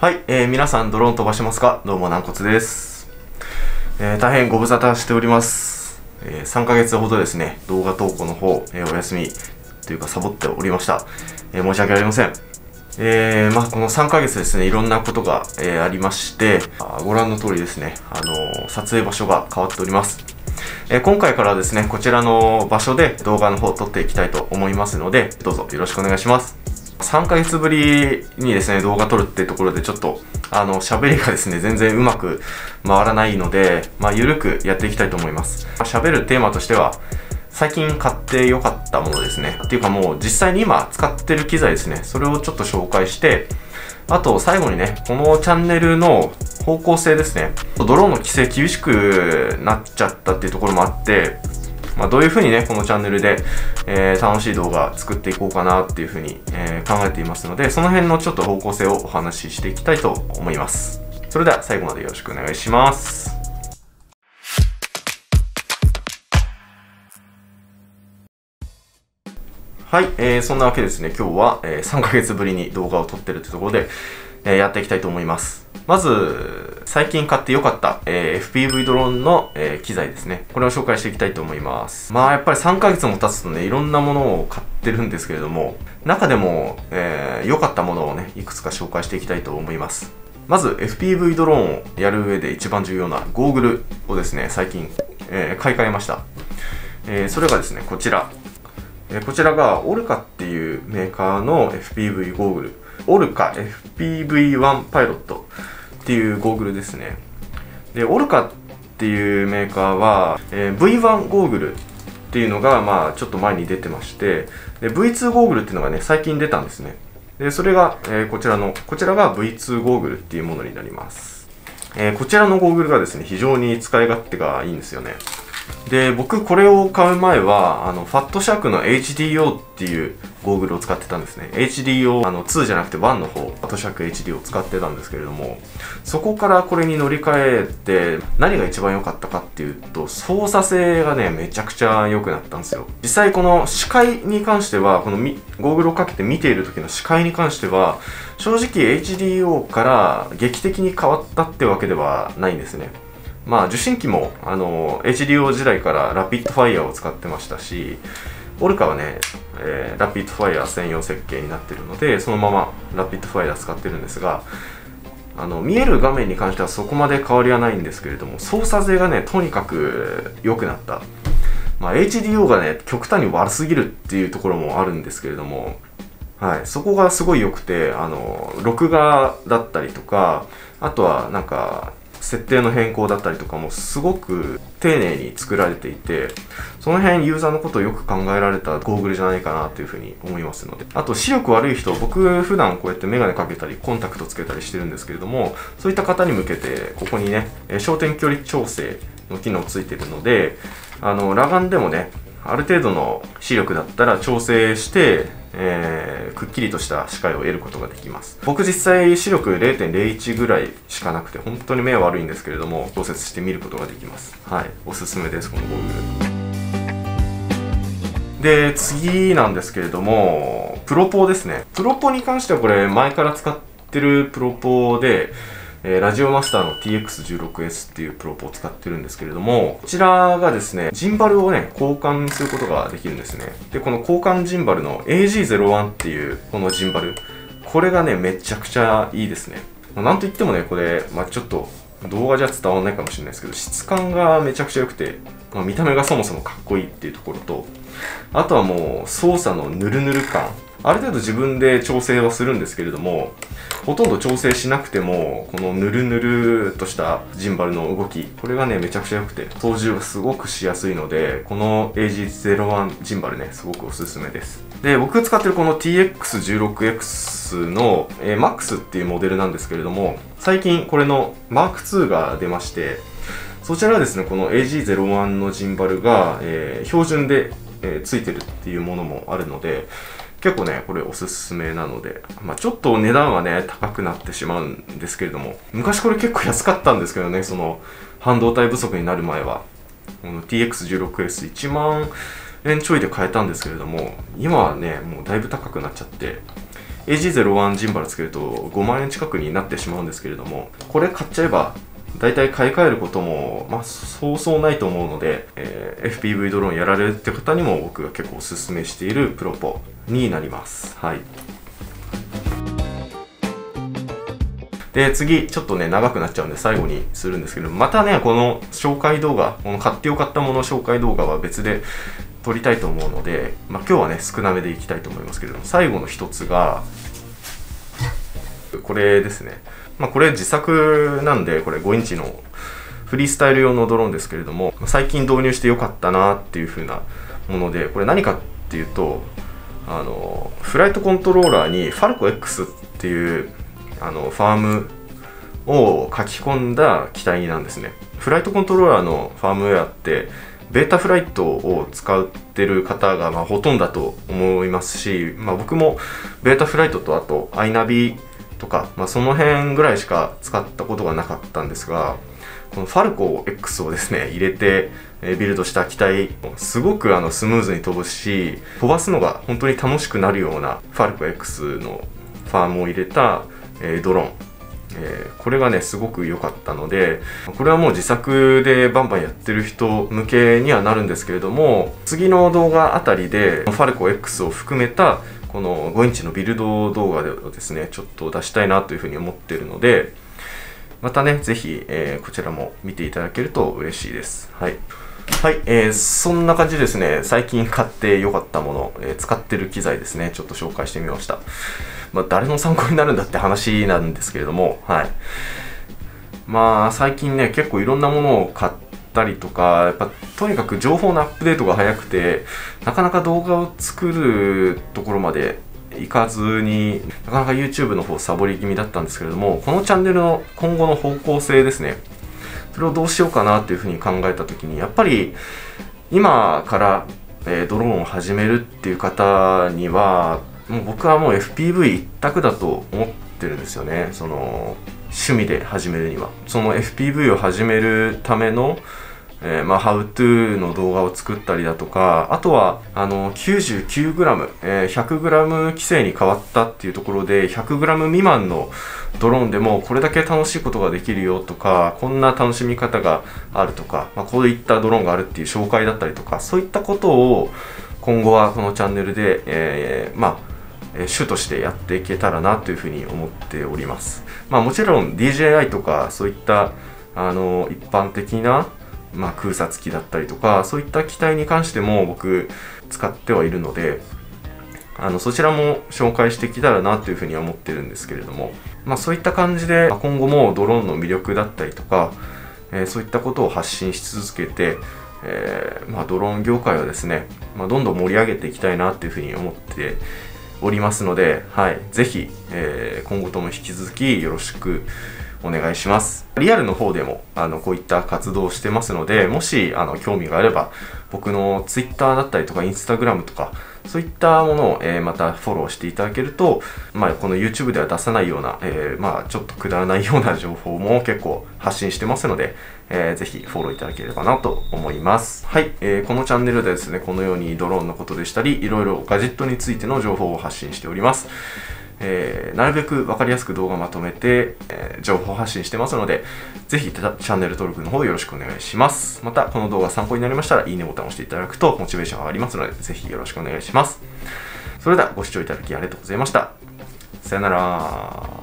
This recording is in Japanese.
はい、皆さんドローン飛ばしますか？どうも軟骨です。大変ご無沙汰しております。3ヶ月ほどですね、動画投稿の方、お休みというかサボっておりました。申し訳ありません。この3ヶ月ですね、いろんなことが、ありまして、ご覧の通りですね、撮影場所が変わっております。今回からですね、こちらの場所で動画の方を撮っていきたいと思いますので、どうぞよろしくお願いします。3ヶ月ぶりにですね、動画撮るっていうところでちょっと、喋りがですね、全然うまく回らないので、ゆるくやっていきたいと思います。喋るテーマとしては、最近買って良かったものですね。っていうかもう実際に今使ってる機材ですね。それをちょっと紹介して、あと最後にね、このチャンネルの方向性ですね。ドローンの規制厳しくなっちゃったっていうところもあって、どういう風にね、このチャンネルで、楽しい動画作っていこうかなっていう風に、考えていますので、その辺のちょっと方向性をお話ししていきたいと思います。それでは最後までよろしくお願いします。はい、そんなわけですね、今日は、3ヶ月ぶりに動画を撮ってるってところで、やっていきたいと思います。まず、最近買って良かった、FPV ドローンの、機材ですね。これを紹介していきたいと思います。やっぱり3ヶ月も経つとね、いろんなものを買ってるんですけれども、中でも、良かったものをね、いくつか紹介していきたいと思います。まず、FPV ドローンをやる上で一番重要なゴーグルをですね、最近、買い替えました。それがですね、こちら。こちらがオルカっていうメーカーの FPV ゴーグル。オルカ FPV1 パイロットっていうゴーグルですね。で、オルカっていうメーカーは、V1 ゴーグルっていうのがちょっと前に出てまして、で V2 ゴーグルっていうのがね、最近出たんですね。で、それが、こちらが V2 ゴーグルっていうものになります。こちらのゴーグルがですね、非常に使い勝手がいいんですよね。で、僕これを買う前は、ファットシャークの HDO っていうゴーグルを使ってたんですね。HDO、2じゃなくて1の方、ファットシャーク HD を使ってたんですけれども、そこからこれに乗り換えて、何が一番良かったかっていうと、操作性がね、めちゃくちゃ良くなったんですよ。実際この視界に関しては、このゴーグルをかけて見ている時の視界に関しては、正直 HDO から劇的に変わったってわけではないんですね。受信機もHDO 時代からラピッドファイヤーを使ってましたし、オルカはね、ラピッドファイヤー専用設計になってるので、そのままラピッドファイヤー使ってるんですが、見える画面に関してはそこまで変わりはないんですけれども、操作性がね、とにかく良くなった。HDO がね、極端に悪すぎるっていうところもあるんですけれども、はい、そこがすごい良くて、録画だったりとか、あとはなんか、設定の変更だったりとかもすごく丁寧に作られていて、その辺ユーザーのことをよく考えられたゴーグルじゃないかなというふうに思いますので。あと視力悪い人、僕普段こうやってメガネかけたりコンタクトつけたりしてるんですけれども、そういった方に向けてここにね、焦点距離調整の機能ついてるので、裸眼でもね、ある程度の視力だったら調整して、くっきりとした視界を得ることができます。僕実際視力 0.01 ぐらいしかなくて本当に目は悪いんですけれども、調節して見ることができます。はい、おすすめです、このゴーグル。で、次なんですけれども、プロポですね。プロポに関してはこれ前から使ってるプロポで、ラジオマスターの TX16S っていうプロポを使ってるんですけれども、こちらがですね、ジンバルをね、交換することができるんですね。で、この交換ジンバルの AG01 っていうこのジンバル、これがね、めちゃくちゃいいですね。なんといってもね、これ、ちょっと動画じゃ伝わらないかもしれないですけど、質感がめちゃくちゃ良くて、見た目がそもそもかっこいいっていうところと、あとはもう操作のヌルヌル感。ある程度自分で調整はするんですけれども、ほとんど調整しなくても、このヌルヌルとしたジンバルの動き、これがね、めちゃくちゃ良くて、操縦がすごくしやすいので、この AG01 ジンバルね、すごくおすすめです。で、僕が使ってるこの TX16X の、MAX っていうモデルなんですけれども、最近これの Mark2 が出まして、そちらはですね、この AG01 のジンバルが、標準で、ついてるっていうものもあるので、結構ね、これおすすめなので、ちょっと値段はね、高くなってしまうんですけれども、昔これ結構安かったんですけどね、その、半導体不足になる前は。この TX16S1 万円ちょいで買えたんですけれども、今はね、もうだいぶ高くなっちゃって、 AG01 ジンバルつけると5万円近くになってしまうんですけれども、これ買っちゃえば大体買い替えることも、そうそうないと思うので、FPV ドローンやられるって方にも僕が結構おすすめしているプロポになります。はい。で、次、ちょっとね、長くなっちゃうんで最後にするんですけど、またね、この紹介動画、この買ってよかったもの紹介動画は別で撮りたいと思うので、今日はね、少なめでいきたいと思いますけれども、最後の一つが、これですね。これ自作なんで、これ5インチのフリースタイル用のドローンですけれども、最近導入してよかったなっていう風なもので、これ何かっていうと、フライトコントローラーに Falco X っていうファームを書き込んだ機体なんですね。フライトコントローラーのファームウェアってベータフライトを使ってる方がほとんどだと思いますし、僕もベータフライトとあと iNavi とか、その辺ぐらいしか使ったことがなかったんですが、この Falco X をですね入れてビルドした機体、すごくスムーズに飛ぶし、飛ばすのが本当に楽しくなるような Falco X のファームを入れたドローン、これがねすごく良かったので、これはもう自作でバンバンやってる人向けにはなるんですけれども、次の動画あたりで Falco X を含めたこの5インチのビルド動画をですねちょっと出したいなというふうに思っているので、またねぜひ、こちらも見ていただけると嬉しいです。はいはい、そんな感じでですね、最近買って良かったもの、使ってる機材ですね、ちょっと紹介してみました。誰の参考になるんだって話なんですけれども、はい。最近ね、結構いろんなものを買ったりとか、やっぱとにかく情報のアップデートが早くて、なかなか動画を作るところまでいかずに、なかなか YouTube の方サボり気味だったんですけれども、このチャンネルの今後の方向性ですね、それをどうしようかなっていうふうに考えたときに、やっぱり今から、ドローンを始めるっていう方には、もう僕はもう FPV 一択だと思ってるんですよね。その趣味で始めるには。その FPV を始めるための、How to の動画を作ったりだとか、あとは99g、100g 規制に変わったっていうところで 100g 未満のドローンでもこれだけ楽しいことができるよとか、こんな楽しみ方があるとか、こういったドローンがあるっていう紹介だったりとか、そういったことを今後はこのチャンネルで、主としてやっていけたらなというふうに思っております。もちろん DJI とかそういった一般的な空撮機だったりとか、そういった機体に関しても僕使ってはいるので、そちらも紹介していけたらなというふうには思ってるんですけれども、そういった感じで今後もドローンの魅力だったりとか、そういったことを発信し続けて、ドローン業界をですね、どんどん盛り上げていきたいなというふうに思っておりますので、ぜひ、今後とも引き続きよろしくお願いします。リアルの方でもこういった活動をしてますので、もし興味があれば僕の Twitter だったりとか Instagram とかそういったものを、またフォローしていただけると、この YouTube では出さないような、ちょっとくだらないような情報も結構発信してますので、ぜひフォローいただければなと思います。はい、このチャンネルでですね、このようにドローンのことでしたり、いろいろガジェットについての情報を発信しております。なるべく分かりやすく動画まとめて、情報発信してますので、ぜひチャンネル登録の方よろしくお願いします。また、この動画参考になりましたら、いいねボタンを押していただくとモチベーション上がりますので、ぜひよろしくお願いします。それではご視聴いただきありがとうございました。さよなら。